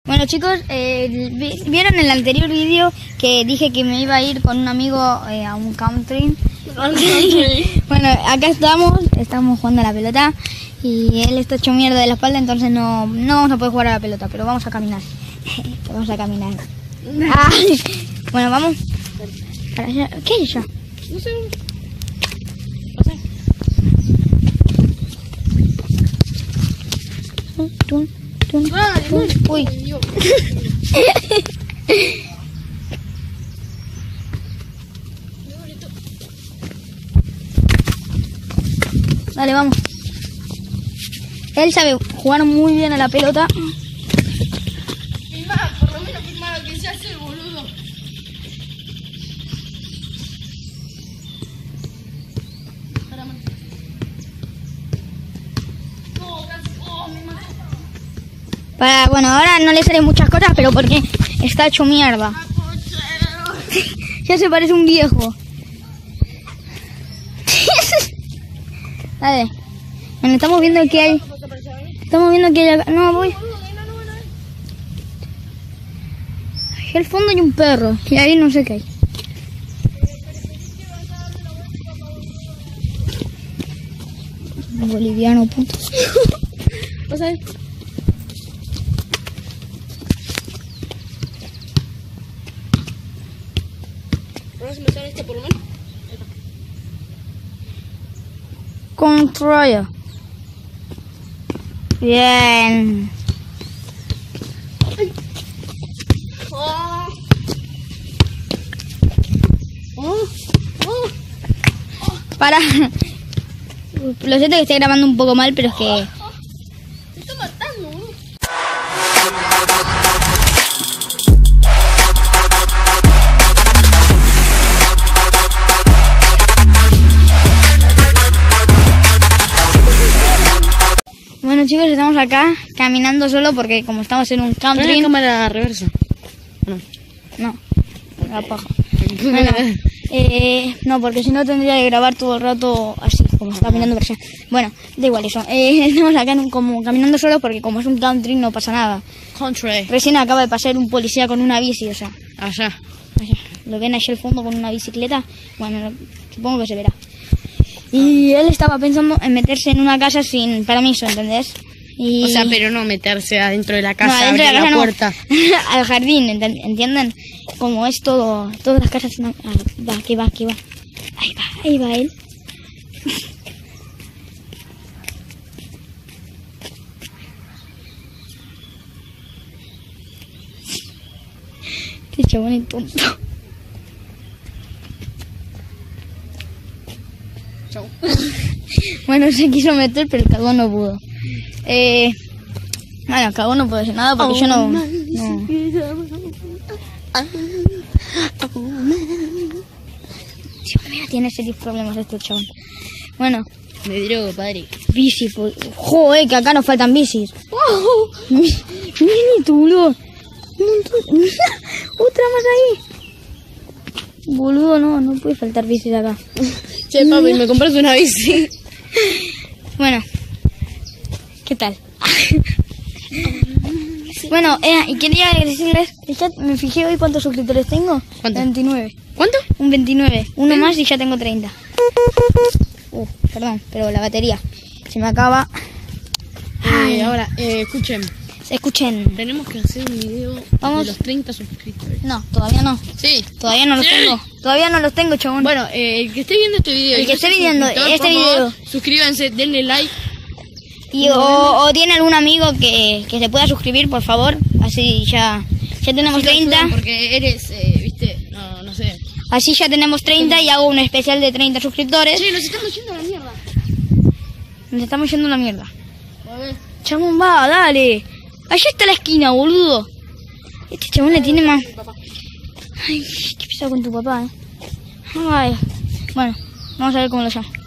Bueno chicos, vieron en el anterior vídeo que dije que me iba a ir con un amigo a un country. Bueno, acá estamos jugando a la pelota y él está hecho mierda de la espalda, entonces no vamos a poder jugar a la pelota, pero vamos a caminar. Vamos a caminar. Bueno, vamos. Para allá. ¿Qué hay allá? No sé. Uy. Dale, vamos. Él sabe jugar muy bien a la pelota. Filmá, por lo menos filmá lo que se hace el boludo. Bueno, ahora no le salen muchas cosas, pero porque está hecho mierda. Ya se parece un viejo. Dale. Bueno, estamos viendo que hay. Acá. No, voy. Aquí al fondo hay un perro. Y ahí no sé qué hay. Un boliviano, puto. ¿Vas a ver? ¿Vamos a empezar este por lo menos? Control. Bien. Oh. Para. Lo siento que esté grabando un poco mal, pero es que... Me está matando, boludo. Bueno chicos, estamos acá caminando solo porque como estamos en un country... ¿Trae la cámara reversa? No, la paja. Bueno, no, porque si no tendría que grabar todo el rato así, como está mirando para allá. Bueno, da igual eso. Estamos acá como caminando solo porque como es un country no pasa nada. Country. Recién acaba de pasar un policía con una bici, o sea. Allá. ¿Lo ven allá al fondo con una bicicleta? Bueno, supongo que se verá. Y él estaba pensando en meterse en una casa sin permiso, ¿entendés? Y... O sea, pero no meterse adentro de la casa, no, adentro abrir de la casa puerta. No. Al jardín, ¿entienden? Como es todo, todas las casas... va, aquí va. Ahí va él. Este chabón es tonto. Chau. Bueno, se quiso meter, pero el cagón no pudo. Bueno, el cagón no puede hacer nada porque yo no... Dios mío, tiene serios problemas este chabón. Bueno. Me drogo, padre. Bici, joder, que acá nos faltan bicis. Miren tu boludo. Otra más ahí. Boludo, no puede faltar bicis acá. Che, papi, ¿me compras una bici? Bueno, ¿qué tal? Bueno, y quería decirles, ya me fijé hoy cuántos suscriptores tengo. ¿Cuánto? 29. ¿Cuánto? Un 29. Uno más y ya tengo 30. Perdón, pero la batería se me acaba. Ahora, escuchen. Escuchen. Tenemos que hacer un video de los 30 suscriptores. No, todavía no. Sí. Todavía no los tengo. Todavía no los tengo, chabón. Bueno, el que esté viendo este video. El que esté viendo este video. Suscríbanse, denle like. Y o tiene algún amigo que se pueda suscribir, por favor. Así ya tenemos 30. Porque eres, viste, no sé. Así ya tenemos 30 y hago un especial de 30 suscriptores. Che, nos estamos yendo a la mierda. Nos estamos yendo a la mierda. A ver. Chabón, va, dale. Allá está la esquina, boludo. Este chabón le tiene más... Ay, qué pesado con tu papá, Ay. Bueno, vamos a ver cómo lo llamo.